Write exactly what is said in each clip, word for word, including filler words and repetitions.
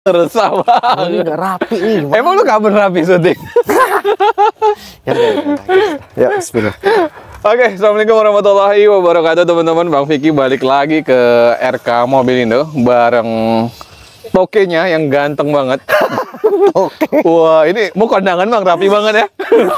Resah banget. Ini nggak rapi nih. Gimana? Emang lu kapan rapi syuting? Ya, ya, ya, bismillah. Oke, assalamualaikum warahmatullahi wabarakatuh teman-teman. Bang Vicky balik lagi ke R K Mobilindo bareng tokenya yang ganteng banget. Oke. Wah, ini mau kondangan Bang, rapi banget ya.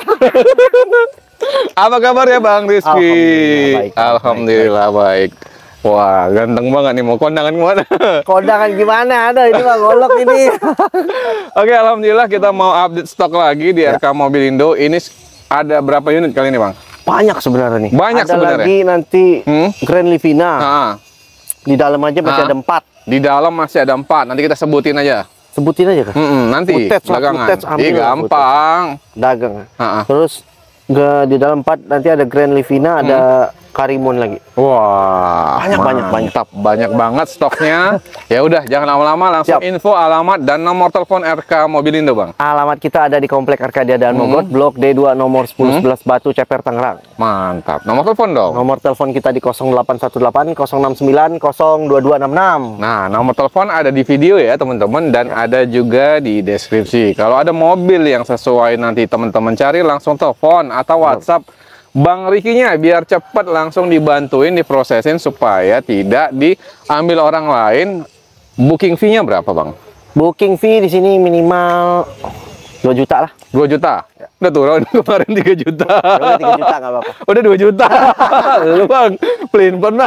Apa kabar ya Bang Rizky? Alhamdulillah baik. Alhamdulillah baik. Wah, ganteng banget nih, mau kondangan kemana? Kondangan gimana? Ada ini Bang, golok ini. Oke, alhamdulillah kita mau update stok lagi di ya. R K Mobilindo. Ini ada berapa unit kali ini Bang? Banyak sebenarnya nih. Banyak ada sebenarnya. lagi nanti hmm? Grand Livina. Nah. Di dalam aja masih nah. ada empat. Di dalam masih ada empat. Nanti kita sebutin aja. Sebutin aja kan? Mm -mm, nanti Utets lah, belakangan. utets, ambil Ih, lah, gampang. Dagang. Ha-ha. Terus Nggak, di dalam empat nanti ada Grand Livina, ada hmm. Karimun lagi. Wah, banyak banyak banyak. Banyak banget stoknya. Ya udah, jangan lama-lama, langsung Siap. info, alamat dan nomor telepon R K Mobilindo, Bang. Alamat kita ada di Komplek Arkadia dan Mogot, hmm. Blok D dua nomor sepuluh sebelas hmm. Batu Ceper Tangerang. Mantap. Nomor telepon dong. Nomor telepon kita di nol delapan satu delapan nol enam sembilan nol dua dua enam enam. Nah, nomor telepon ada di video ya, teman-teman, dan ya. ada juga di deskripsi. Kalau ada mobil yang sesuai nanti teman-teman cari, langsung telepon atau WhatsApp Bang Ricky-nya biar cepat langsung dibantuin, diprosesin supaya tidak diambil orang lain. Booking fee-nya berapa, Bang? Booking fee di sini minimal dua juta lah. dua juta? Ya. Udah turun kemarin tiga juta. Udah tiga juta nggak apa-apa. Udah dua juta. Lu Bang, pelin pernah.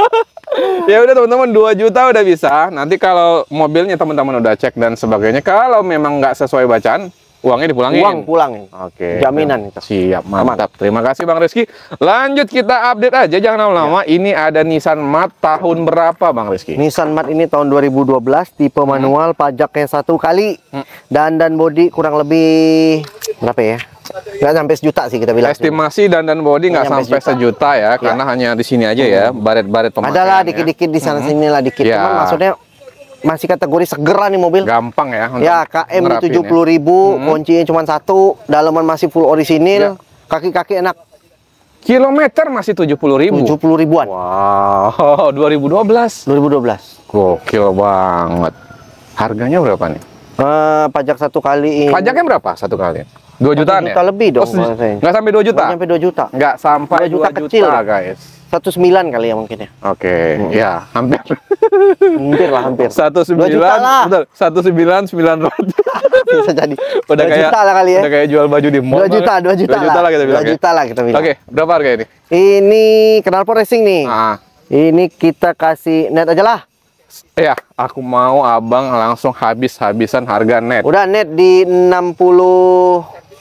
Ya udah teman-teman, dua juta udah bisa. Nanti kalau mobilnya teman-teman udah cek dan sebagainya, kalau memang nggak sesuai bacaan, uangnya dipulangin. Uang pulangin. Oke. Jaminan itu. Siap, mantap. Terima kasih Bang Rizky. Lanjut kita update aja, jangan lama-lama. Ya. Ini ada Nissan Mat tahun berapa Bang Rizky? Nissan Mat ini tahun dua ribu dua belas, tipe hmm. manual, pajaknya satu kali. Hmm. Dan dan body kurang lebih berapa ya? Nggak sampai sejuta sih kita bilang. Estimasi dan dan body nggak sampai sejuta, sejuta ya, ya, karena hanya di sini aja ya, baret-baret pemakaian. Adalah dikit-dikit di sana sini lah dikit. Ya. Cuman maksudnya masih kategori segera nih mobil. Gampang ya. Ya, K M tujuh puluh ribu, hmm. kuncinya cuma satu, dalaman masih full orisinil, kaki-kaki ya. enak. Kilometer masih tujuh puluh ribu. tujuh puluh ribuan. Wow, dua ribu dua belas. dua ribu dua belas. Gokil banget. Harganya berapa nih? Uh, pajak satu kali. Pajaknya berapa satu kali? dua jutaan ya? Juta lebih dong. Oh, nggak sampai dua juta? Nggak sampai dua juta. Nggak sampai dua juta, dua juta kecil, guys. satu sembilan kali ya mungkin ya. Oke, okay. hmm. ya hampir. Hampir lah, hampir. satu sembilan, betul. satu sembilan sembilan ratus. Bisa jadi. Udah kayak juta lah kali ya. Udah kayak jual baju di mall. dua juta, dua juta, dua juta lah kita bilang. dua juta lah kita bilang. Oke, okay. berapa harga ini? Ini knalpot racing nih. Ah. Ini kita kasih net aja lah. Ya, aku mau abang langsung habis-habisan harga net. Udah net di enam puluh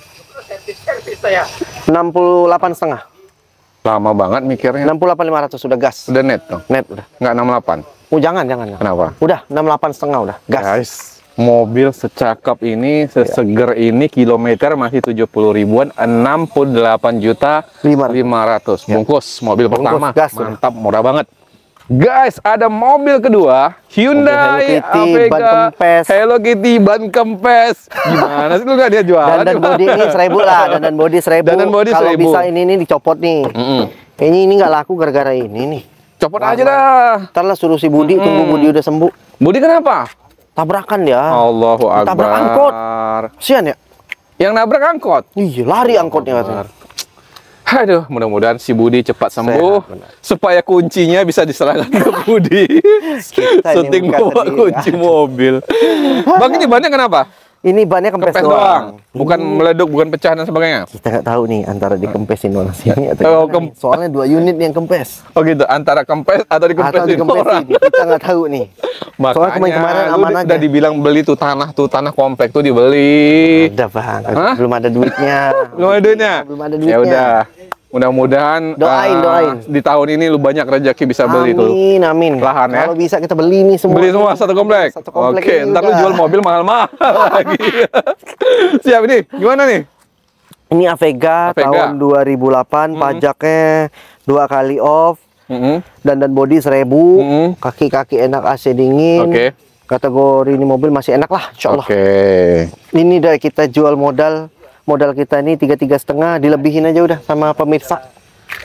enam puluh delapan setengah. Lama banget mikirnya. enam puluh delapan lima ratus udah gas. Udah net tuh. Net udah. Nggak enam puluh delapan. Oh jangan jangan. Kenapa? Udah enam puluh delapan setengah udah gas. Guys, mobil secakep ini, seseger ya. ini, kilometer masih tujuh puluh ribuan, enam puluh delapan juta lima ratus. Ya. Bungkus mobil Bungkus, pertama. Gas, mantap, udah. Murah banget. Guys, ada mobil kedua, Hyundai Hello Kitty, Avega, ban kempes. Hello Kitty, ban kempes. Gimana sih lu nggak dia jualan? Dan dan body ini seribu lah, dan dan body seribu. Dan dan body Kalau seribu. bisa ini ini dicopot nih. Mm -mm. Ini ini nggak laku gara-gara ini nih. Copot Lama. aja dah. Ntar lah suruh si Budi, mm -mm. tunggu Budi udah sembuh. Budi kenapa? Tabrakan ya. Allahu Akbar. Tabrak angkot. Sian ya? Yang nabrak angkot? Iya, lari angkotnya katanya. Aduh, mudah-mudahan si Budi cepat sembuh Sehat, supaya kuncinya bisa diserahkan ke Budi. Syuting bawa kunci mobil. Bang, ini bannya kenapa? Ini bannya kempes, kempes doang. doang. Bukan ini meleduk, bukan pecah dan sebagainya. Kita nggak tahu nih antara dikempesin orang sini atau oh, kem soalnya dua unit yang kempes. Oh gitu, antara kempes atau dikempesin, atau dikempesin orang. Kita nggak tahu nih. Makanya soalnya kemarin-kemarin aman aja. Udah dibilang beli tuh tanah tuh tanah komplek tuh dibeli. Ada Bang, Hah? belum ada duitnya. belum ada duitnya. Belum ada duitnya. Ya udah. Mudah-mudahan doain, uh, doain. di tahun ini lu banyak rezeki bisa beli amin, tuh. Amin, amin. Lahan ya. Kalau bisa kita beli nih semua. Beli semua satu komplek. Satu komplek. Oke, ntar lu jual mobil mahal-mahal lagi. Siap ini. Gimana nih? Ini Avega, Avega. tahun dua ribu delapan, mm -hmm. pajaknya dua kali off. Mm -hmm. Dan dan body seribu, kaki-kaki mm -hmm. enak, A C dingin. Oke. Okay. Kategori ini mobil masih enak lah, insya Allah. Oke. Okay. Ini dari kita jual modal. Modal kita ini tiga tiga setengah, dilebihin aja udah sama pemirsa.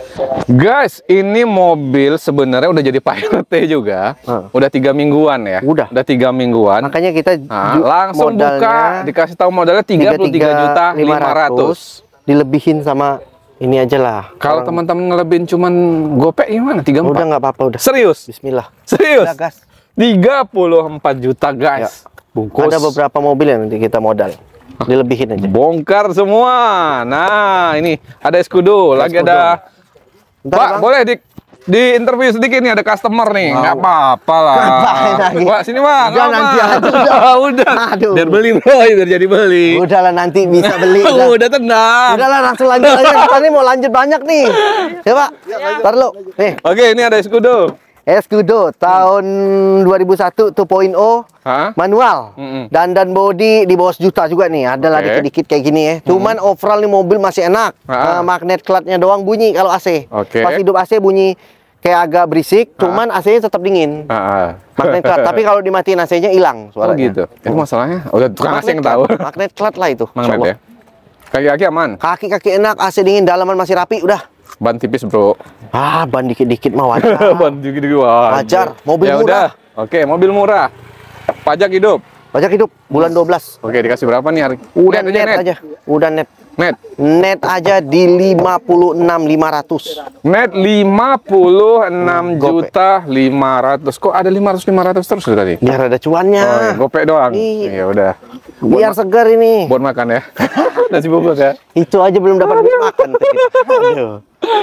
Guys, ini mobil sebenarnya udah jadi pilot juga. Hmm. Udah tiga mingguan ya. Udah. Udah tiga mingguan. Makanya kita nah, langsung buka, dikasih tahu modalnya tiga puluh tiga juta lima ratus. Dilebihin sama ini aja lah. Kalau teman-teman ngelebihin cuman gopek gimana? tiga puluh empat. Udah nggak apa-apa udah. Serius? Bismillah. Serius? Udah, gas. tiga puluh empat juta guys. Ya. Bungkus. Ada beberapa mobil yang nanti kita modal. Dilebihin aja. Bongkar semua. Nah, ini ada Escudo, lagi ada. Bentar, Pak, bang. Boleh di di interview sedikit nih, ada customer nih. Nggak apa-apa lah. Pak, sini Bang. Udah nanti aja. Udah. Udah. Aduh. Biar beli, boy, biar jadi beli. Udah lah, nanti bisa beli. Udah, udah tenang. Udah lah, langsung lanjut aja. Kita nih mau lanjut banyak nih. Ya Pak, ntar lu. Nih. Oke, ini ada Escudo. Escudo tahun dua ribu satu dua titik nol manual. Mm-hmm. Dan dan body di bawah sejuta juga nih. Ada lah okay. dikit-dikit kayak gini ya. Cuman mm-hmm. overall nih mobil masih enak. Uh, magnet clutchnya doang bunyi kalau A C. Okay. Pas hidup A C bunyi kayak agak berisik, uh. cuman A C-nya tetap dingin. Uh. Magnet clutch. Tapi kalau dimatiin A C-nya hilang suaranya. Oh gitu. Itu masalahnya. Udah tukang A C yang tahu. Magnet clutch lah itu. Magnet ya. Kaki-kaki aman. Kaki-kaki enak, A C dingin, dalaman masih rapi, udah. Ban tipis bro. Ah, ban dikit-dikit mah wajar. Ban dikit-dikit wajar. Wajar. Mobil ya murah. Udah. Oke, mobil murah. Pajak hidup. Pajak hidup bulan dua belas. Oke, dikasih berapa nih hari? Udah net, net, net aja. Udah net. Net. Net aja di lima puluh enam ribu lima ratus. Net lima puluh enam juta lima ratus. Kok ada lima ratus lima ratus terus tadi? Biar ada cuannya. Oh, gopek doang. Ya udah. Biar segar ini. Buat makan ya. Nasi bungkus ya. Itu aja belum dapat makan. Aduh.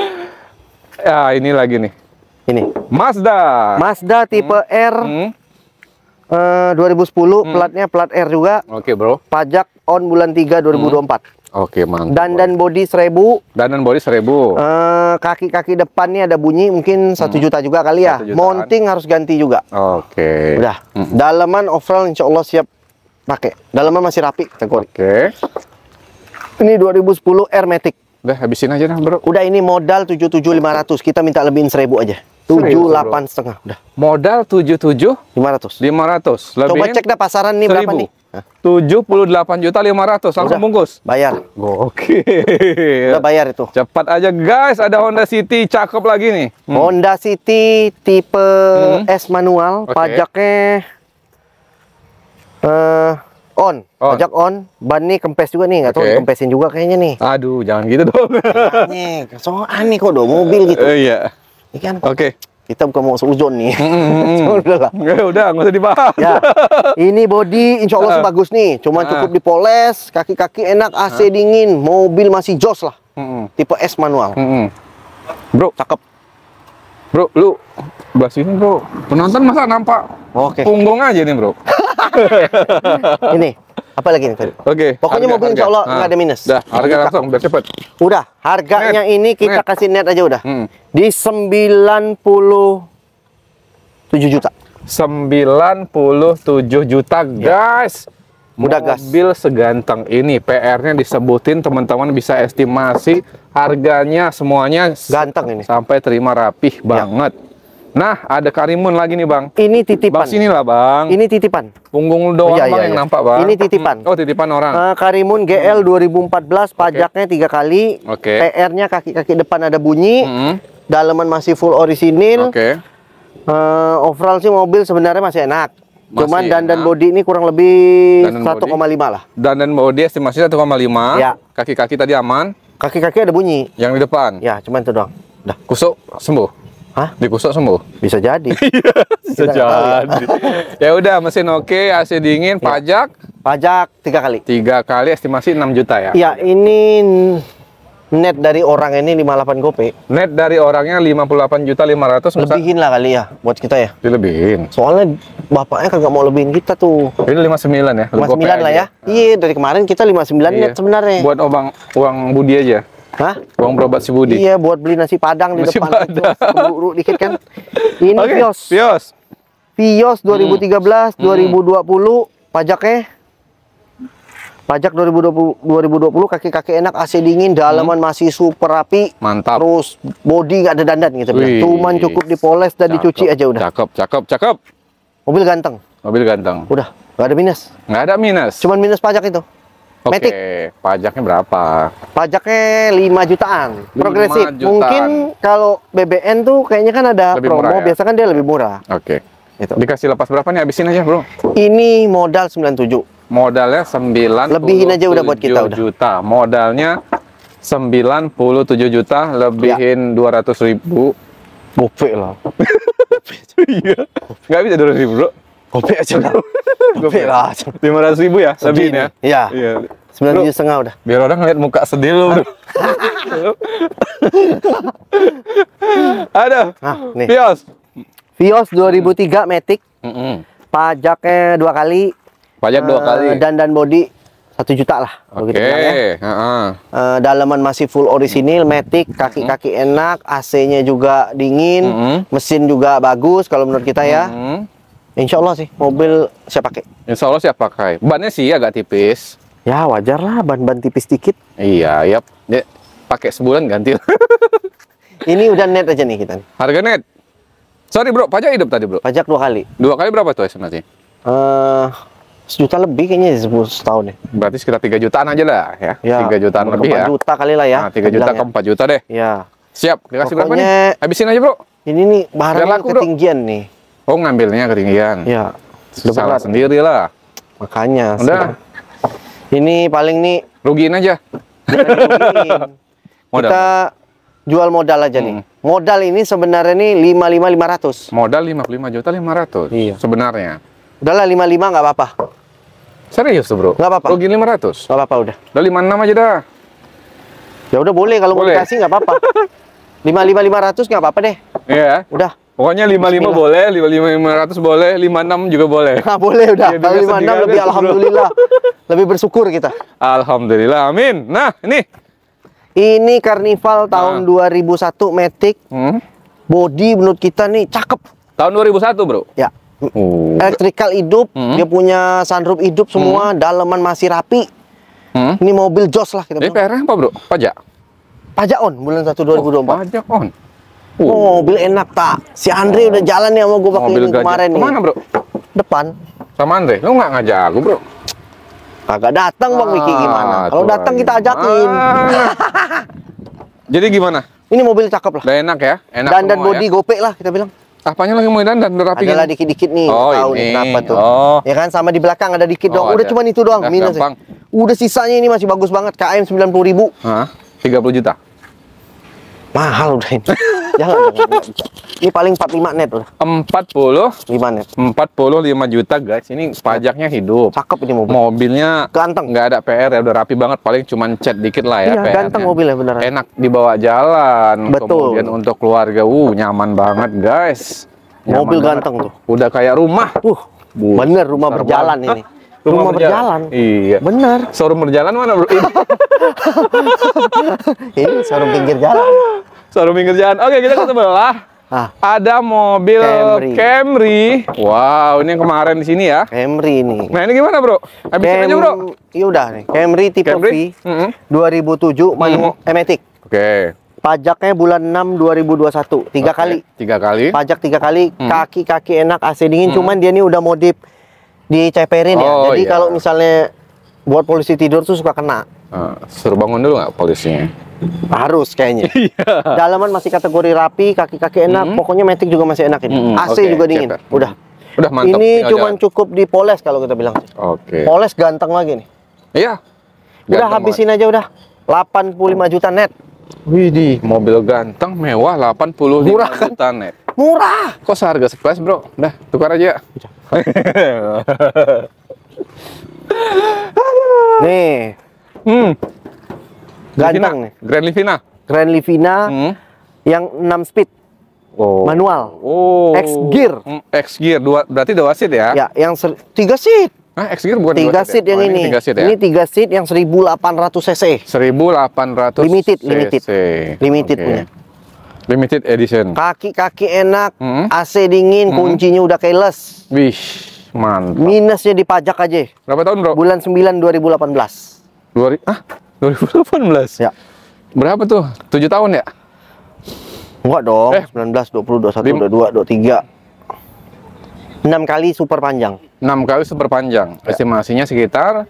Ya, ini lagi nih. Ini. Mazda. Mazda tipe hmm. R. Hmm. Uh, dua ribu sepuluh, hmm. platnya plat R juga. Oke, okay, bro. Pajak on bulan tiga dua ribu dua puluh empat. Hmm. Oke, okay, mantap. Dan dan body seribu. Dan dan body seribu. Kaki-kaki uh, depannya ada bunyi mungkin satu juta juga kali ya. Mounting harus ganti juga. Oke. Okay. Udah. Hmm. Dalaman overall insya Allah siap pakai. Dalaman masih rapi kategori. Oke. Okay. Ini dua ribu sepuluh R Matic. Udah habisin aja dah bro. Udah ini modal tujuh puluh tujuh ribu lima ratus. Kita minta lebihin seribu aja. tujuh puluh delapan setengah udah. Modal tujuh puluh tujuh lima ratus. lima ratus. Coba cek dah pasaran nih seribu. Berapa nih? tujuh puluh delapan juta lima ratus langsung udah, bungkus. Bayar. Oke. Udah bayar itu. Cepat aja guys, ada Honda City cakep lagi nih. Hmm. Honda City tipe hmm. S manual, okay. Pajaknya uh, on. on, pajak on. Ban nih kempes juga nih, nggak tahu okay. Dikempesin juga kayaknya nih. Aduh, jangan gitu dong. Nih, soalnya aneh kok do mobil gitu. Uh, iya. Ini kan. Oke. Okay. Kita bukan mau seuzon nih. Mm, udah lah. Udah, nggak usah dibahas. Ya. Ini body insya Allah uh, bagus nih. Cuman uh, cukup dipoles, kaki-kaki enak, A C uh, dingin, mobil masih jos lah. Uh, Tipe S manual. Uh, Bro, cakep. Bro, lu belah sini bro. Penonton masa nampak okay. punggung aja nih bro. Ini. Apa lagi nih tadi? Oke. Okay, pokoknya harga, mobil insya Allah nggak nah, ada minus. Dah, harga langsung biar cepet. Udah, harganya net. Ini kita net. Kasih net aja udah. Hmm. Di sembilan puluh tujuh juta. sembilan puluh tujuh juta guys. Udah gas. Mobil seganteng ini, P R-nya disebutin teman-teman bisa estimasi harganya semuanya ganteng ini. Sampai terima rapih ya. Banget. Nah, ada Karimun lagi nih, Bang. Ini titipan. Bang, sini lah, Bang. Ini titipan. Punggung doang, oh, iya, Bang, iya, yang iya. nampak, Bang. Ini titipan. Hmm. Oh, titipan orang. Uh, Karimun G L dua ribu empat belas, pajaknya tiga okay. kali. Oke. P Okay. R-nya kaki-kaki depan ada bunyi. Hmm. Dalaman masih full orisinil. Oke. Okay. Uh, overall sih mobil sebenarnya masih enak. Masih Cuman dandan body ini kurang lebih satu koma lima lah. Dandan body estimasi satu koma lima. Ya. Kaki-kaki tadi aman. Kaki-kaki ada bunyi. Yang di depan. Ya, cuman itu doang. Udah. Kusuk sembuh. Hah? Dikusuk sembuh? Bisa jadi. Bisa jadi. Ya udah, mesin oke, A C dingin, pajak. Pajak tiga kali. Tiga kali estimasi enam juta ya. Ya, ini net dari orang ini lima puluh delapan gope. Net dari orangnya lima puluh delapan juta lima ratus. Lebihin lah kali ya buat kita ya. Dilebihin. Soalnya bapaknya kagak mau lebihin kita tuh. Ini lima puluh sembilan ya. lima puluh sembilan lah ya. Iya, dari kemarin kita lima puluh sembilan iya. Net sebenarnya. Buat uang uang Budi aja. Hah? Uang berobat si Budi. Iya, buat beli nasi padang nasi di depan itu. Keburu dikit kan. Ini okay. Vios. Vios. Vios dua ribu tiga belas, hmm. dua ribu dua puluh pajaknya. Pajak dua ribu dua puluh, dua ribu dua puluh kaki-kaki enak, A C dingin, dalaman hmm. masih super rapi. Mantap. Terus body nggak ada dandan gitu. Wih. Cuman cukup dipoles dan cakep. Dicuci aja udah. Cakep, cakep, cakep. Mobil ganteng. Mobil ganteng. Udah, nggak ada minus. Nggak ada minus. Cuman minus pajak itu. Oke, Matic. pajaknya berapa? Pajaknya lima jutaan. Progresif. jutaan. Mungkin kalau B B N tuh kayaknya kan ada Lebih promo, murah, ya? biasa kan dia lebih murah. Oke. Gitu. Dikasih lepas berapa nih? Habisin aja, Bro. Ini modal sembilan puluh tujuh. Modalnya sembilan puluh tujuh Lebihin aja udah buat kita udah. juta. Modalnya sembilan puluh tujuh juta, lebihin dua ratus ribu. Gope lah. Iya. Nggak bisa dua ratus ribu, Bro. Gope aja lah. Gope lah. lima ratus ribu ya, lebihin ya? Iya. Iya. Sembilan Bro, tujuh setengah udah. biar orang ngeliat muka sedih lu, Bro. Ada. Nah, nih. Vios. Vios dua ribu tiga Matic. Mm-mm. Pajaknya dua kali. Pajak dua Eh, kali. Dan dan body satu juta lah. kalau Oke. kita bilang ya. Heeh. Eh, dalaman masih full orisinil, Matic, kaki-kaki enak, A C-nya juga dingin, Mm-mm. mesin juga bagus kalau menurut kita ya. Mm. Insya Allah sih mobil saya pakai. Insya Allah siap pakai. Bannya sih agak tipis. Ya wajar lah, ban-ban tipis dikit. Iya, yap. Ya, pakai sebulan ganti. Ini udah net aja nih kita nih. Harga net. Sorry, Bro, pajak hidup tadi, Bro. Pajak dua kali. Dua kali berapa tuh estimasi? Eh sejuta lebih kayaknya sepuluh setahun ya. Berarti sekitar tiga jutaan aja lah ya. Ya, tiga jutaan lebih ya. empat juta kali lah ya. Nah, tiga juta kita ke empat juta deh. bilang ya. Siap. Dikasih berapa Pokoknya- nih? Habisin aja, Bro. Ini nih Biar barangnya laku, Bro. ketinggian nih. Oh, ngambilnya ketinggian. Ya. Salah berat. sendiri lah. Makanya. Udah. sekarang. Ini paling nih Rugiin aja. jangan dirugiin. Modal. Kita jual modal aja nih. Hmm. Modal ini sebenarnya nih lima puluh lima lima ratus. Modal lima puluh lima juta lima ratus. Iya. Sebenarnya. Udahlah lima puluh lima nggak apa-apa. Serius tuh, Bro? Nggak apa-apa. Rugi lima ratus. Nggak apa-apa udah. Udah lima puluh enam aja dah. Ya udah boleh kalau mau Boleh. dikasih nggak apa-apa. lima puluh lima lima ratus nggak apa-apa deh. Iya. Udah. Pokoknya lima puluh lima Bismillah. boleh, lima puluh lima lima ratus boleh, lima puluh enam juga boleh. Nah, boleh udah. Ya, Kalau dunia lima puluh enam sedih lebih aja, Bro. alhamdulillah. Lebih bersyukur kita. Alhamdulillah, amin. Nah, ini. Ini Carnival tahun Nah. dua ribu satu Matic. Hmm. Body menurut kita nih cakep. Tahun dua ribu satu, Bro. Ya. Oh. Electrical hidup, Hmm. dia punya sunroof hidup semua, dalaman masih rapi. Hmm. Ini mobil jos lah kita Ini bilang. P R-nya apa, Bro? Pajak. Pajak on bulan satu dua ribu dua puluh empat. Pajak on. Oh, mobil enak tak? Si Andre udah jalan nih sama gue pakai Mobil ini gajah. kemarin nih. Kemana, Bro? Depan. Sama Andre. Lu nggak ngajak aku, Bro? Kagak datang Bang Wiki gimana? Ah, Kalau tuh datang lagi. kita ajakin. Ah. Jadi gimana? Ini mobil cakep lah. Udah enak ya? Enak Dan dan semua body ya? gope lah kita bilang. Apanya lagi mau dandan? Udah rapi Adalah gini? dikit-dikit nih. Oh, Tahu ini. nih kenapa tuh. Oh. Ya kan sama di belakang ada dikit Oh, doang. Udah ada. cuman itu doang Udah, minus. Ya. gampang. Udah sisanya ini masih bagus banget. K M sembilan puluh ribu. Hah? tiga puluh juta? Mahal udah ini. Jangan, jangan. Ini paling empat puluh lima net udah. empat puluh, lima net. empat puluh lima juta, guys. Ini pajaknya hidup. Cakep ini mobil. Mobilnya Ganteng. nggak ada P R ya, udah rapi banget. Paling cuman cat dikit lah ya Iya, P R-nya. ganteng mobilnya beneran. Enak dibawa jalan. Betul. Kemudian untuk keluarga, uh nyaman banget, guys. Nyaman Mobil banget. ganteng tuh. Udah kayak rumah. Uh, Bu, bener rumah besar berjalan banget. ini. Hah? Rumah, berjalan. Iya. Bener. Showroom berjalan mana, Bro? Ini. Ini showroom pinggir jalan. Showroom pinggir jalan. Oke, kita ke sebelah. Ah, Ada mobil Camry. Camry. Wow, ini yang kemarin di sini ya. Camry ini. Nah, ini gimana, Bro? Habisin aja, Bro. Iya udah nih. Camry tipe Camry? V Mm-mm. dua ribu tujuh manual eh, Matic. Oke. Pajaknya bulan enam dua ribu dua puluh satu. Tiga Oke, kali. Tiga kali. Pajak tiga kali. Hmm. Kaki-kaki enak, A C dingin. Cuman dia ini udah modif diceperin ya. Oh, Jadi iya. kalau misalnya buat polisi tidur tuh suka kena. Uh, suruh bangun dulu nggak polisinya? Harus kayaknya. Iya. Dalaman masih kategori rapi, kaki-kaki enak. Hmm. Pokoknya Matic juga masih enak ini. Hmm, A C oke, juga dingin. ceper. Udah. Udah mantap. Ini tinggal cuman jalan. cukup dipoles kalau kita bilang. Oke. Poles ganteng lagi nih. Iya. Udah Ganteng habisin aja udah. delapan puluh lima juta net. banget. Widih, mobil ganteng mewah delapan puluh lima Murah kan? juta net. Murah. Kok seharga sekelas, Bro? Udah, tukar aja. Nih, hmm. ganteng nih. Grand Livina. Grand Livina Hmm. yang enam speed Oh. manual. Oh. X gear. Hmm, X gear dua berarti dua seat ya? Ya, yang ser- tiga seat. Ah, X gear bukan Tiga dua seat ya? yang Oh, ini. Tiga seat ya? Ini tiga seat yang seribu delapan ratus cc. seribu delapan ratus Limited, cc. limited. Limited Oke. punya. Limited edition. Kaki-kaki enak, Hmm. A C dingin, Hmm. kuncinya udah keyless. Wih, mantap. Minusnya di pajak aja. Berapa tahun, Bro? Bulan sembilan dua ribu delapan belas. Dua ri- ah, dua ribu delapan belas. Ya. Berapa tuh? tujuh tahun ya? Enggak dong, Eh. sembilan belas, dua puluh, dua puluh satu, Lim- dua puluh dua, dua puluh tiga. enam kali super panjang. enam kali super panjang. Ya. Estimasinya sekitar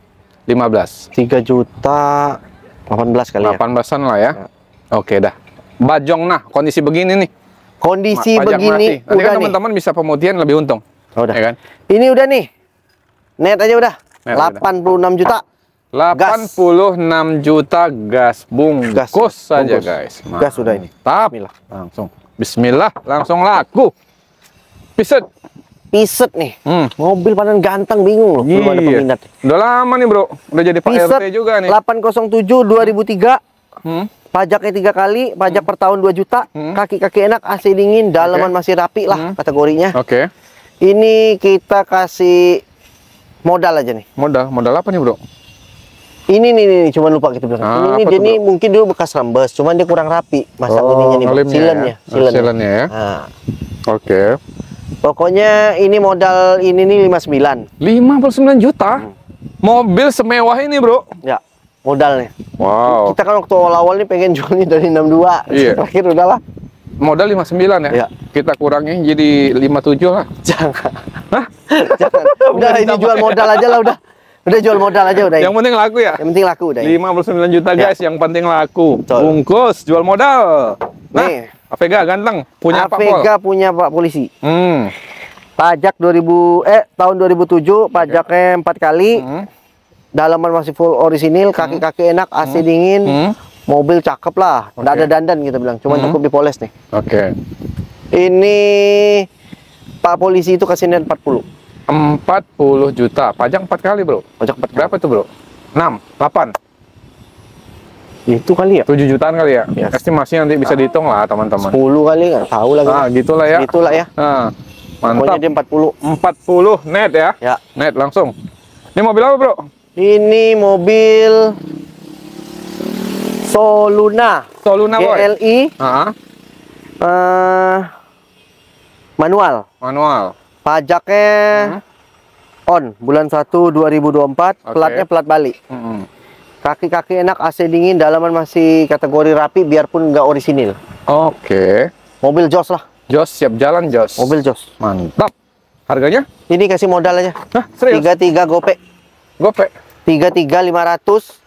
lima belas. tiga juta delapan belas kali ya. delapan belasan lah ya. Ya. Oke dah. Bajong nah, kondisi begini nih. Kondisi Pajak begini mati. Nanti udah kan nih. teman-teman bisa pemutihan lebih untung. Oh, udah. Ya kan? Ini udah nih. Net aja udah. Net delapan puluh enam juta. delapan puluh enam juta gas bungkus Gas, saja bungkus. guys. Gas sudah ini. Mantap. Bismillah. Langsung. Bismillah, langsung laku. Piset. Piset nih. Hmm. Mobil padan ganteng bingung loh. Belum ada Iya. peminat. Udah lama nih bro. Udah jadi Pak Piset R T juga nih. delapan nol tujuh dua ribu tiga. Hmm. Pajaknya tiga kali, pajak per tahun dua juta. Hmm. Kaki-kaki enak, A C dingin, dalaman Oke. masih rapi lah Hmm. kategorinya. Oke. Ini kita kasih modal aja nih. Modal, modal apa nih bro? Ini nih, nih, cuman lupa kita bilang. Ah, ini nih, apa dia tuh, nih bro? mungkin dulu bekas rembes, cuman dia kurang rapi. Masang Oh, ininya nih, Bang. ngelimnya Silennya, ya? Oh, silennya ya? Nah, Oke. pokoknya ini modal ini nih lima puluh sembilan. lima puluh sembilan juta. Mobil semewah ini bro. Ya, modalnya. Wow. Kita kan waktu awal-awal nih pengen jualnya dari enam puluh dua. Iya. Terakhir udahlah. Modal lima puluh sembilan ya? Iya. Kita kurangin jadi lima puluh tujuh lah. Jangan. Hah? Jangan. Udah ini ditambah jual ya? modal aja lah udah. Udah jual modal aja udah. Yang penting laku ya? Yang penting laku udah. ini. lima puluh sembilan juta Ya. guys, yang penting laku. Betul. Bungkus, jual modal. Nah, Nih. Avega ganteng, punya Pak Pol. Avega punya Pak Polisi. Hmm. Pajak dua ribu eh tahun dua ribu tujuh, pajaknya empat kali. Hmm. Dalaman masih full orisinil, kaki-kaki enak, A C dingin. Hmm. Mobil cakep lah. Nggak Oke. ada dandan kita bilang, cuma Hmm. cukup dipoles nih. Oke. Ini Pak Polisi itu kasih net empat puluh. empat puluh juta, pajak empat kali bro. Pajak empat Berapa tuh bro? enam, delapan, Itu kali ya? tujuh jutaan kali ya? Yes. Estimasi nanti bisa dihitung lah teman-teman. sepuluh kali nggak tahu lagi. Ah, gitulah ya. Itulah ya. Nah, Pokoknya mantap. dia empat puluh. empat puluh net ya? Ya. Net langsung. Ini mobil apa bro? Ini mobil Soluna Soluna boy. G L I Ah, eh, manual. manual. Pajaknya Hmm. on bulan satu dua ribu dua puluh empat, Oke. platnya plat Bali. Mm-mm. Kaki-kaki enak, A C dingin, dalaman masih kategori rapi biarpun nggak orisinil. Oke. Mobil jos lah, Jos siap jalan Jos. mobil jos. Mantap. Harganya? Ini kasih modal aja. Hah, serius? tiga tiga gope. Gope. tiga tiga lima ratus.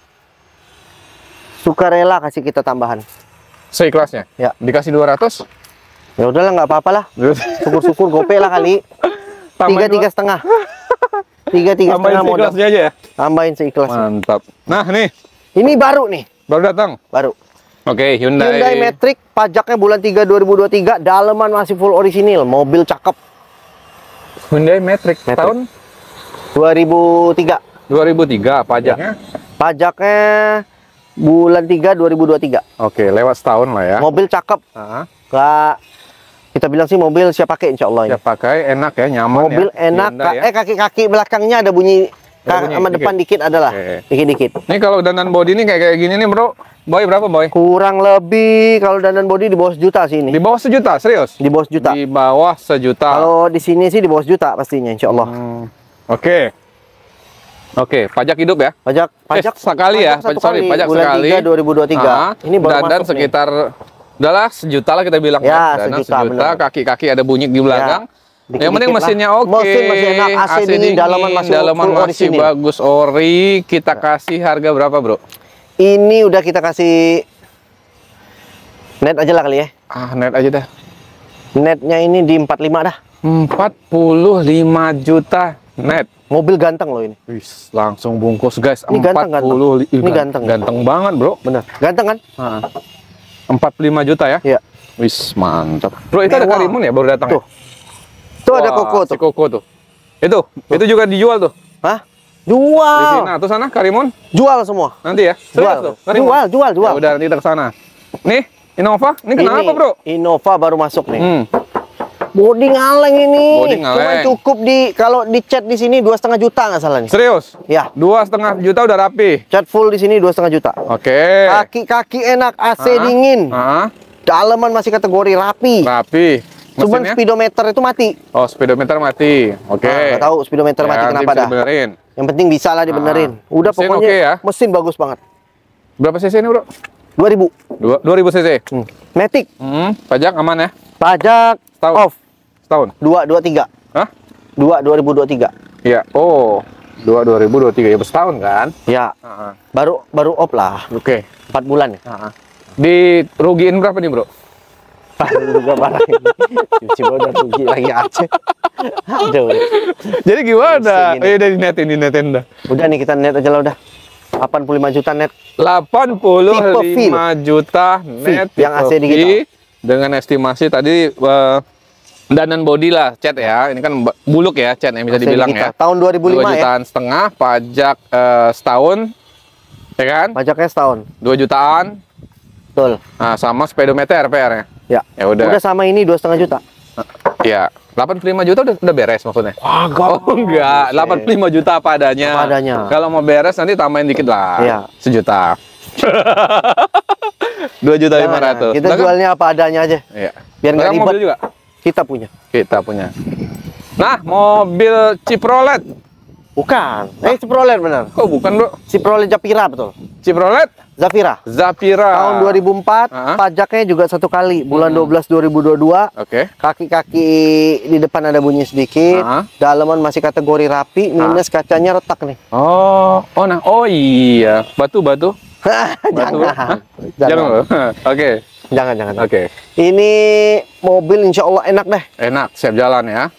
Sukarela kasih kita tambahan. Seikhlasnya? Ya. Dikasih dua ratus? Ya udahlah nggak apa-apa lah. Syukur-syukur gope lah kali. Tiga Tambahin tiga setengah. Tiga tiga Tambahin setengah modal. seikhlasnya aja ya? Tambahin seikhlasnya. Mantap. Nah nih, Ini baru nih, baru datang. baru. Oke, Hyundai. Hyundai Matrix, pajaknya bulan tiga dua ribu dua puluh tiga, dalaman masih full orisinil, mobil cakep. Hyundai Matrix. Matrix. Tahun dua ribu tiga. dua ribu tiga pajaknya. Pajaknya bulan tiga dua ribu dua puluh tiga. Oke, lewat setahun lah ya. Mobil cakep. Ah, Nggak, kita bilang sih mobil siap pakai insya Allah. ya Ya. pakai enak ya, nyaman Mobil ya. enak. Hyundai ya. Eh kaki-kaki belakangnya ada bunyi, Ada ka- bunyi, sama dikit. depan dikit adalah. Oke. Dikit-dikit. Ini kalau dandan body ini kayak kayak gini nih, Bro. Boy berapa, Boy? Kurang lebih kalau dandan body di bawah sejuta sih ini. Di bawah sejuta, serius? Di bawah sejuta. Di bawah sejuta. Kalau di sini sih di bawah sejuta pastinya insya Allah. Hmm, Oke. Oke, pajak hidup ya? Pajak pajak Eh, sekali ya, pajak satu sorry, kali. pajak bulan sekali. tiga dua ribu dua puluh tiga. Ah, Ini baru dan, dan masuk nih. sekitar udahlah sejuta lah kita bilang Ya, Dana sejuta, benar. kaki-kaki ada bunyi di belakang. Dikit-dikit Yang penting lah. mesinnya oke. Mesin masih enak, A C dingin, dalaman masih dalaman full masih orisinil. bagus ori. Kita kasih harga berapa, Bro? Ini udah kita kasih net aja lah kali ya. Ah, net aja dah. Netnya ini di empat puluh lima dah. empat puluh lima juta net. Mobil ganteng loh ini. Wis, langsung bungkus guys. Ini ganteng, empat puluh. ganteng. Ini ganteng. Ganteng banget, Bro. Bener. Ganteng kan? Ah. empat puluh lima juta ya? Iya. Wis, mantap. Bro, itu ada Mewah. Karimun ya baru datang Tuh. ya? Tuh ada Wah, koko si tuh. Koko tuh. Itu, itu juga dijual tuh. Hah? Di Jual. sini. Nah, tuh sana Karimun Jual semua. nanti ya. Serius Jual. tuh, Karimun? Jual, jual, jual. Ya udah nanti kita ke sana. Nih, Innova. Ini kenapa, Ini Bro? Innova baru masuk nih. Hmm. Bodi ngaleng ini. Bodi Cuma ngaleng. cukup di kalau di cat di sini dua setengah juta nggak salah nih. Serius? Ya. Dua setengah juta udah rapi. Cat full di sini dua setengah juta. Oke. Kaki-kaki enak, A C Ah, dingin. ah, Dalaman masih kategori rapi. rapi. Cuman Mesinnya? speedometer itu mati. Oh, speedometer mati. Oke. Nah, nggak tahu speedometer mati Ya, nanti kenapa bisa dah. dibenerin. Yang penting bisa lah dibenerin. Ah, Udah mesin pokoknya oke ya? mesin bagus banget. Berapa cc ini, Bro? dua ribu. Dua, dua ribu cc. Hmm. Matic. Hmm, pajak aman ya? Pajak Setahun. off. Setahun. dua dua tiga. Hah? dua dua ribu dua puluh tiga. Iya. Oh. dua dua ribu dua puluh tiga ya, setahun kan? Ya. Uh-huh. Baru baru op lah. Oke. Okay. empat bulan ya. Uh-huh. Dirugiin berapa nih, Bro? Juga barang. Cuci udah rugi lagi aja. Aduh. Jadi gimana? Eh, udah dinetin, dinetin dah. Udah nih kita net aja lah udah. delapan puluh lima juta net. delapan puluh lima juta net yang A C digital. Dengan estimasi tadi uh, danan body lah, cat ya. Ini kan buluk ya, cat yang bisa dibilang ya. Tahun dua ribu lima dua jutaan ya. setengah, pajak uh, setahun. Ya kan? Pajaknya setahun. dua jutaan. Betul. Nah, sama speedometer P R-nya. Ya. Ya udah. Udah sama ini dua setengah juta. Ya, delapan puluh lima juta udah, udah beres maksudnya. Wah, oh enggak, delapan puluh lima juta apa adanya. Apa adanya. Kalau mau beres nanti tambahin dikit lah. Iya. Sejuta. Dua juta lima ratus. Kita jualnya apa adanya aja. Iya. Biar nggak ribet. Mobil juga. Kita punya. Kita punya. Nah, mobil Chevrolet. Bukan. Eh, Chevrolet benar. Oh, bukan, Bro. Chevrolet Zafira betul. Chevrolet Zafira. Zafira. Tahun dua ribu empat, uh-huh. pajaknya juga satu kali, bulan dua belas dua ribu dua puluh dua. Oke. Okay. Kaki-kaki di depan ada bunyi sedikit. Uh-huh. Dalaman masih kategori rapi, minus uh-huh. kacanya retak nih. Oh, oh nah, oh iya, batu-batu. Jangan. Jangan loh. Oke. Jangan, jangan. Oke. Okay. Ini mobil insya Allah enak deh. Enak, siap jalan ya.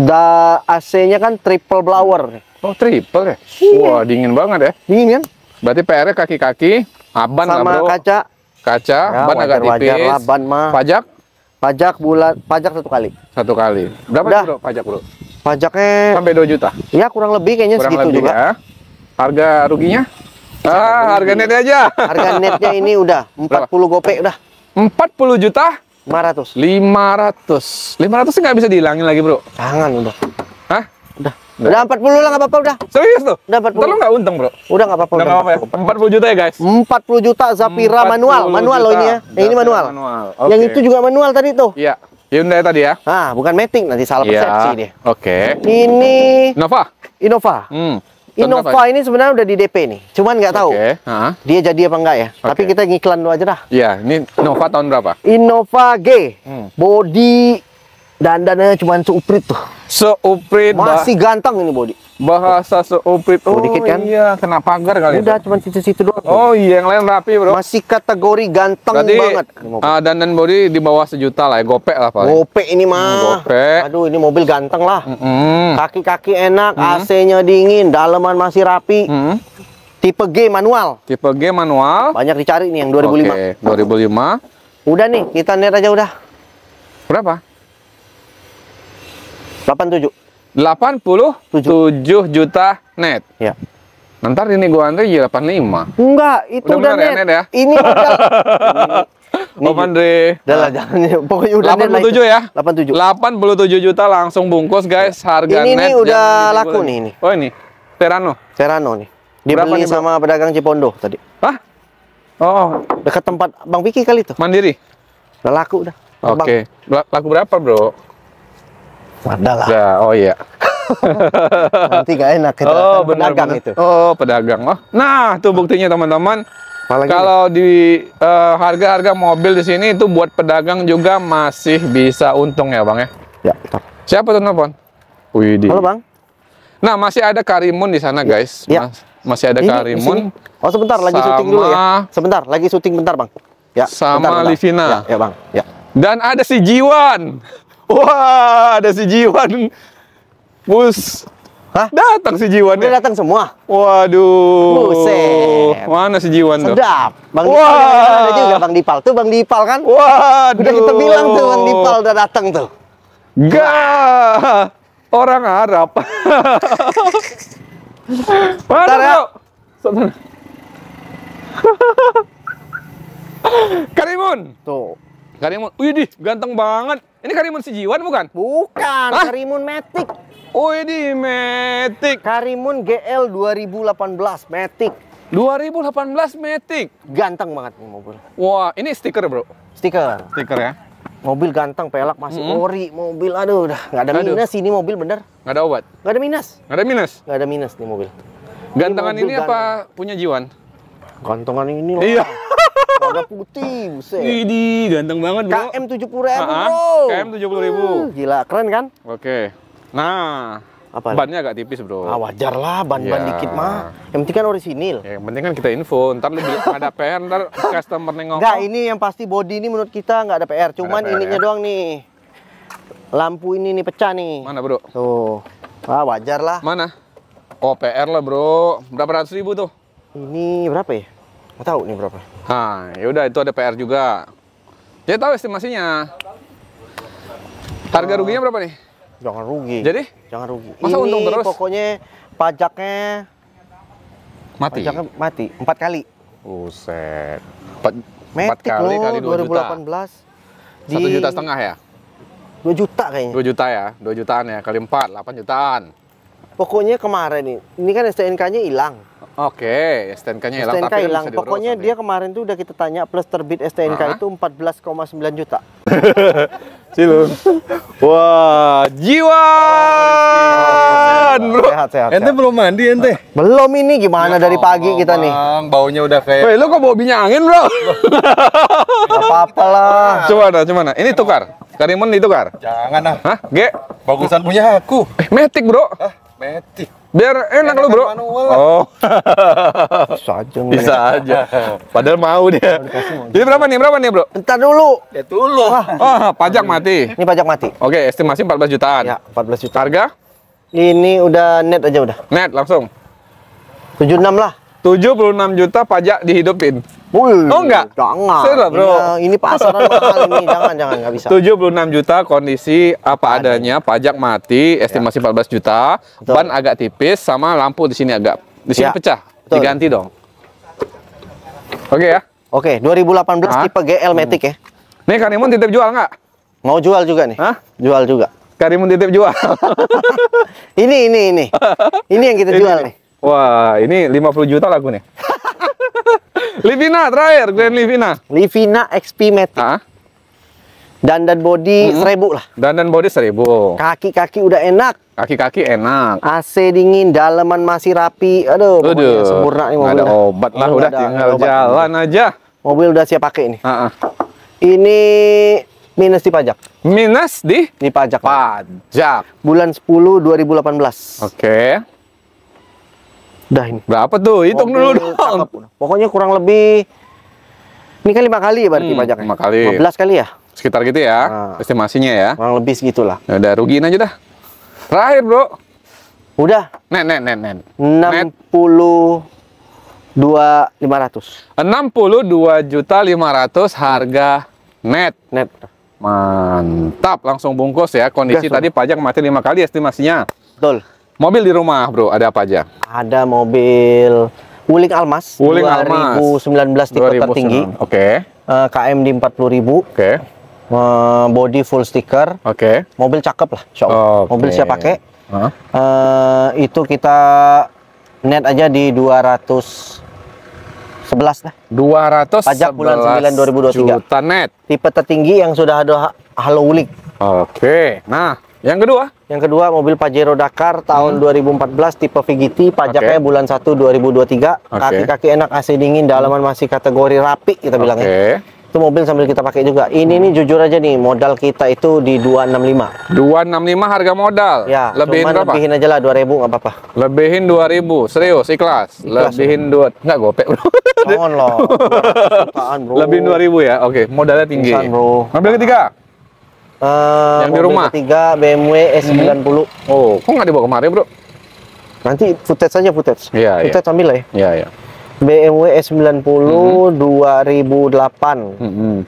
Da A C-nya kan triple blower. Oh, triple ya? Iya. Wah, dingin banget ya. Dingin kan? Berarti P R-nya kaki-kaki, aban lah, sama Bro. kaca. Kaca, Ya, ban agak tipis. wajar lah, ban mah. Pajak? Pajak bulan, pajak satu kali. Satu kali. Berapa Udah. Bro pajak, Bro? Pajaknya Sampai dua juta. ya kurang lebih kayaknya Kurang segitu lebih juga. Ya. Harga ruginya? Ah, harga netnya aja. Harga netnya ini udah empat puluh gopek udah. empat puluh juta? lima ratus. lima ratus. lima ratus nggak bisa dihilangin lagi, Bro. Jangan udah. Hah? Udah. Udah empat puluh lah nggak apa-apa udah. Serius tuh? Udah empat puluh. Ntar lu nggak untung, Bro? Udah nggak apa-apa. Udah nggak apa-apa ya? empat puluh juta ya, guys? empat puluh juta Zafira manual. Manual loh ini ya. Yang ini manual. manual. Yang Okay. itu juga manual tadi tuh. Iya. Hyundai tadi ya? Ah, bukan Matic, nanti salah persepsi Iya. deh. Oke. Ini Innova? Innova. Hmm. Innova ini sebenarnya udah di D P nih. Cuman nggak tahu Oke. Heeh. dia jadi apa enggak ya. Oke. Tapi kita ngiklan dulu aja dah. Iya, ini Innova tahun berapa? Innova G. Hmm. Body dandannya cuman seuprit tuh. Seuprit. Masih ganteng ini body. Bahasa seuprit. Oh, Oh, dikit kan? iya, kena pagar kali Udah itu. cuman situ-situ doang. Oh iya, yang lain rapi, Bro. Masih kategori ganteng Berarti banget. uh, dandan body di bawah sejuta lah ya, gopek lah paling. Gope ini mah. Hmm, gope. Aduh, ini mobil ganteng lah. Mm-mm. Kaki-kaki enak, Hmm. A C-nya dingin, dalaman masih rapi. Mm. Tipe G manual. Tipe G manual. Banyak dicari nih yang dua ribu lima. Oke, dua ribu lima. Udah nih, kita net aja udah. Berapa? delapan puluh tujuh. delapan puluh tujuh juta net. Ya. Ntar ini gua Andre jadi delapan puluh lima. Enggak, itu Udah udah, benar ya, net. net ya? Ini modal. Om Andre. Udah lah, jangan. Pokoknya udah delapan puluh tujuh net lah ya? itu. delapan puluh tujuh. delapan puluh tujuh juta langsung bungkus, guys. Harga Ini net. nih udah jangan laku dibeli. nih ini. Oh, ini. Serrano. Serrano nih. Berapa Dibeli nih, Bro? sama pedagang Cipondo tadi. Hah? Oh, Dekat tempat Bang Vicky kali tuh. mandiri. Udah laku udah. Oke. Bla- Laku berapa, Bro? Ada lah. Ya, oh iya. Nanti gak enak kita Oh, kan pedagang benar-benar. itu. Oh, pedagang. Oh, nah, tuh buktinya teman-teman. Apalagi Kalau di eh, harga-harga mobil di sini itu buat pedagang juga masih bisa untung ya, Bang ya. ya, betul. Siapa tuh nelfon? Widih. Halo Bang. Nah, masih ada Karimun di sana, guys. Ya. Mas- masih ada Ini, di Karimun. sini. Oh sebentar, lagi syuting dulu ya. Sama- Sebentar, lagi syuting bentar Bang. Ya. Sama bentar, bentar. Livina. Ya, ya Bang. Ya. Dan ada si Jiwan. Wah, ada si Jiwan. Bus. Hah? Datang si Jiwan Udah ya. datang semua. Waduh. Buset. Mana si Jiwan tuh? Sedap. Bang Wah. Dipal ada juga Bang Dipal. Tuh Bang Dipal kan. Waduh. Udah kita bilang tuh Bang Dipal udah datang tuh. Gak. Orang Arab. Mana, Bentar ya. Bro? Sebentar. Karimun. Tuh. Karimun. Widih, ganteng banget. Ini Karimun si Jiwan bukan? Bukan, Hah? Karimun Matic. Widih, Matic. Karimun G L dua ribu delapan belas Matic. dua ribu delapan belas Matic. Ganteng banget nih mobil. Wah, ini stiker, Bro. Stiker. Stiker ya. Mobil ganteng, pelak masih Mm-mm. ori, mobil aduh udah nggak ada Aduh. minus ini mobil bener. Nggak ada obat. Nggak ada minus. Nggak ada minus. Nggak ada minus nih mobil. Gantengan mobil ini apa punya Jiwan? Gantongan ini loh. Iya. Warna putih, buset. Widih, ganteng banget, Bro. K M tujuh puluh ribu, Ah, bro. K M tujuh puluh ribu. Uh, gila, keren kan? Oke. Nah, Apa? Bannya agak tipis, bro. Ah, wajar lah, ban-ban Ya. dikit mah. Yang penting kan orisinil. Ya, yang penting kan kita info. Ntar lebih ada P R, ntar customer nengok. Enggak, ini yang pasti body ini menurut kita nggak ada P R. Cuman P R, ininya ya? doang nih. Lampu ini nih pecah nih. Mana, bro? Tuh. Ah, wajar lah. Mana? Oh, P R lah, bro. Berapa ratus ribu tuh? Ini berapa ya? Nggak tahu nih berapa. Nah, yaudah itu ada P R juga. Ya tahu estimasinya. Harga ruginya berapa nih? Jangan rugi. Jadi? Jangan rugi. Masa ini untung terus? Pokoknya pajaknya Mati. pajaknya mati empat kali. Buset. Empat, empat Metik kali loh, kali dua dua ribu juta. delapan belas. Satu juta setengah ya? dua juta kayaknya. Dua juta ya? Dua jutaan ya? Kali empat, delapan jutaan. Pokoknya kemarin nih, ini kan S T N K-nya hilang. Oke, S T N K-nya S hilang. T N K tapi kan hilang. bisa diurus Pokoknya nanti. dia kemarin tuh udah kita tanya plus terbit S T N K Hah? itu empat belas koma sembilan juta. Cilun. Wah, jiwan, bro. Sehat, sehat, Ente sehat. belum mandi ente? Belum ini gimana dari pagi kita nih. Bang, baunya udah kayak Woi, lu kok bawa minyak angin, bro? Gak apa-apa lah. Coba dah, coba dah. Ini tukar. Karimun ditukar. jangan ah. Hah? G? Bagusan punya aku. Eh, Matic, bro. Ah, metik. Biar enak lu, bro. Manual lah. Oh. Bisa aja. Bisa aja. Padahal mau dia. Jadi berapa nih? Berapa nih, bro? Entar dulu. Ya dulu. Oh, pajak mati. Ini pajak mati. Oke, estimasi empat belas jutaan. Ya, empat belas juta. Harga? Ini udah net aja udah. Net langsung. tujuh puluh enam lah. tujuh puluh enam juta pajak dihidupin. Wih, Oh, enggak? Jangan. Serius, bro? Ini, ini pasaran mahal ini. Jangan, jangan. Nggak bisa. tujuh puluh enam juta kondisi apa adanya, pajak mati, estimasi empat belas juta, Betul. ban agak tipis sama lampu di sini agak di sini Ya, pecah. betul. Diganti dong. Oke ya. Oke, dua ribu delapan belas Hah? tipe G L Matic ya. Nih Karimun titip jual nggak? Mau jual juga nih. Hah? Jual juga. Karimun titip jual. Ini, ini, ini. Ini yang kita Ini jual nih. nih. Wah, ini lima puluh juta lagu nih. Livina terakhir, Grand Livina. Livina X P Matic. Hah? Dandan body seribu lah. Dandan body seribu. Kaki-kaki udah enak. Kaki-kaki enak. A C dingin, dalaman masih rapi. Aduh, pokoknya Aduh, sempurna nih nggak mobil. ada dah. obat lah, Ini udah nggak ada- tinggal nggak ada obat. jalan aja. Mobil udah siap pakai nih. Ah, ah. Ini minus di pajak. Minus di Di pajak. pajak. Bulan sepuluh dua ribu delapan belas. Oke. Udah ini. Berapa tuh? Hitung Mobil dulu dong. cakep udah. Pokoknya kurang lebih ini kan lima kali ya berarti Hmm, pajaknya. lima kali. lima belas kali ya? Sekitar gitu ya, Nah. estimasinya ya. Kurang lebih segitulah. Ya udah rugiin aja dah. Terakhir, Bro. Udah Net, net, net, net. enam puluh dua ribu lima ratus enam puluh dua juta lima ratus harga net. net. Mantap, langsung bungkus ya. Kondisi Gas, Bro. tadi pajak mati lima kali estimasinya. Betul. Mobil di rumah, Bro, ada apa aja? Ada mobil Wuling Almas Wuling Almas. dua ribu sembilan belas tipe dua ribu tertinggi. sembilan. Oke. Eh, K M di empat puluh ribu. Oke. Eh, body full stiker. Oke. Mobil cakep lah, insya Allah. Oke. Mobil siap pakai. Hah? Eh, itu kita net aja di dua ratus sebelas lah. dua ratus Pajak bulan sembilan dua ribu dua puluh tiga. juta net. Tipe tertinggi yang sudah ada ha- halo Wuling. Oke. Nah, yang kedua? Yang kedua mobil Pajero Dakar tahun dua ribu empat belas tipe V G T, pajaknya Oke. bulan satu dua ribu dua puluh tiga. Oke. Kaki-kaki enak, A C dingin, dalaman masih kategori rapi kita bilang Oke. ya. Itu mobil sambil kita pakai juga. Ini nih jujur aja nih, modal kita itu di dua enam lima. dua enam lima harga modal. Ya, Lebihin cuman berapa? lebihin aja lah dua ribu nggak apa-apa. Lebihin dua ribu. Serius, ikhlas. Ikhlas, Lebihin dua. Enggak gopek, Bro. Jangan loh. Jutaan, bro. Lebihin dua ribu ya. Oke, modalnya tinggi. Pingsan, bro. Mobil ketiga. Eh, Yang di mobil rumah? ketiga B M W S sembilan puluh. Oh, kok nggak dibawa kemarin, Bro? Nanti footage saja footage. Iya, iya. Footage ambil lah ya. Iya, iya. B M W S sembilan puluh dua ribu delapan. Mm-hmm.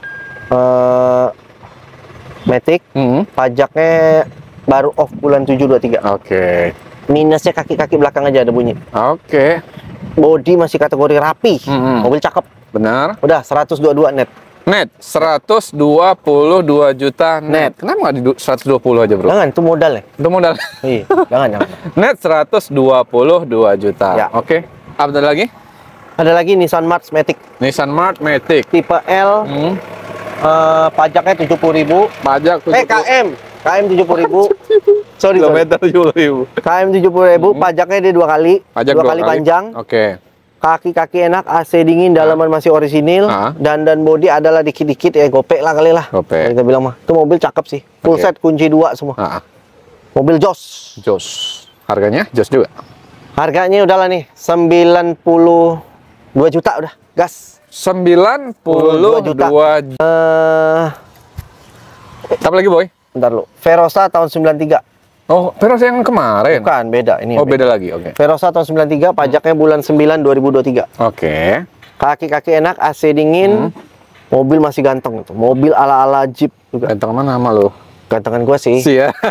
Eh, Matic, Mm-hmm. pajaknya baru off bulan tujuh dua puluh tiga. Oke. Minusnya kaki-kaki belakang aja ada bunyi. Oke. Body masih kategori rapi. Mm-mm. Mobil cakep. Benar. Udah seratus dua puluh dua net. Net seratus dua puluh dua juta net. Kenapa nggak di du- seratus dua puluh aja, Bro? Jangan, itu modalnya. Itu modal. Iya, jangan, jangan. Net seratus dua puluh dua juta. Ya. Oke. Apa ada lagi? Ada lagi Nissan March Matic Nissan March Matic. tipe L, Hmm. eh, pajaknya tujuh puluh ribu. Pajak Eh, K M. K M tujuh puluh ribu. Sorry, sorry. kilometer tujuh puluh ribu. K M tujuh puluh ribu, pajaknya dia dua kali. Pajak dua, kali, panjang. Oke. Kaki-kaki enak, A C dingin, dalaman masih orisinil. Ah. Dan dan body adalah dikit-dikit ya, gopek lah kali lah. Gopek. Kita bilang mah. Itu mobil cakep sih. Full Oke. set, kunci dua semua. Ah. Mobil Jos. Jos. Harganya Jos juga. Harganya udahlah nih sembilan puluh dua juta udah, gas. sembilan puluh dua juta. Eh, Apa lagi, Boy? bentar lu. Verosa tahun sembilan tiga. Oh, Verosa yang kemarin. Bukan, beda ini. Oh, beda lagi. Oke. Verosa tahun sembilan tiga, pajaknya bulan sembilan dua ribu dua puluh tiga. Oke. Kaki-kaki enak, A C dingin. Mobil masih ganteng itu. Mobil ala-ala Jeep juga. Ganteng mana nama lu? Gantengan gua sih. Si ya.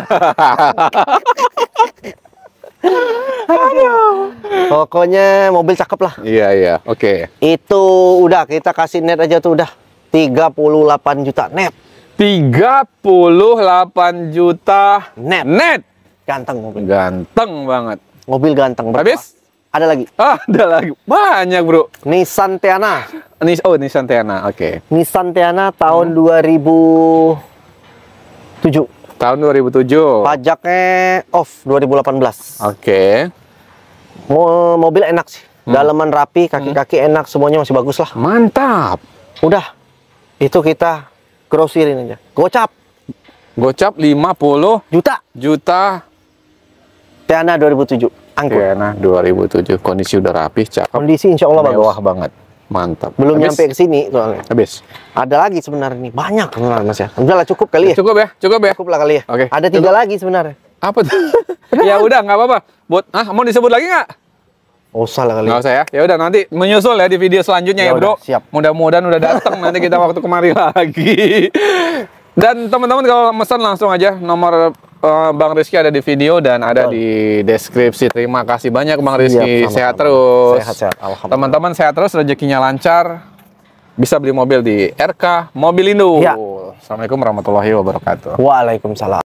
Pokoknya mobil cakep lah. Iya, iya. Oke. Itu udah kita kasih net aja tuh udah tiga puluh delapan juta net. tiga puluh delapan juta Net. net. Ganteng mobil. Ganteng banget. Mobil ganteng. Berapa? Habis? Ada lagi. Ah, ada lagi. Banyak, Bro. Nissan Teana. Nis oh, Nissan Teana. Oke. Nissan Teana tahun dua ribu tujuh. Tahun dua ribu tujuh. Pajaknya off dua ribu delapan belas. Oke. Mo mobil enak sih. Dalaman rapi, kaki-kaki enak, semuanya masih bagus lah. Mantap. Udah. Itu kita grosirin aja. Gocap Gocap lima puluh juta. juta. Teana dua ribu tujuh. Angkut. Teana dua ribu tujuh. Kondisi udah rapi, cakep. Kondisi insya Allah bagus. Mewah banget. Mantap. Belum Habis? nyampe ke sini soalnya. Habis. Ada lagi sebenarnya nih. Banyak sebenarnya Mas ya. Udah lah cukup kali ya. Cukup ya? Cukup ya? Cukup lah kali ya. Oke. Ada tiga lagi sebenarnya. Apa tuh? Ya udah, nggak apa-apa. Buat ah, mau disebut lagi nggak? Oh, salah kali. Nggak usah ya. Ya udah, nanti menyusul ya di video selanjutnya ya, Ya Bro. udah, siap. Mudah-mudahan udah datang nanti kita waktu kemari lagi. Dan teman-teman kalau pesan langsung aja, nomor uh, Bang Rizky ada di video dan ada Betul. di deskripsi. Terima kasih banyak Bang Siap, Rizky. sama-sama. Sehat terus. Sehat-sehat, alhamdulillah. Teman-teman sehat terus, rezekinya lancar. Bisa beli mobil di R K Mobilindo. Ya. Assalamualaikum warahmatullahi wabarakatuh. Waalaikumsalam.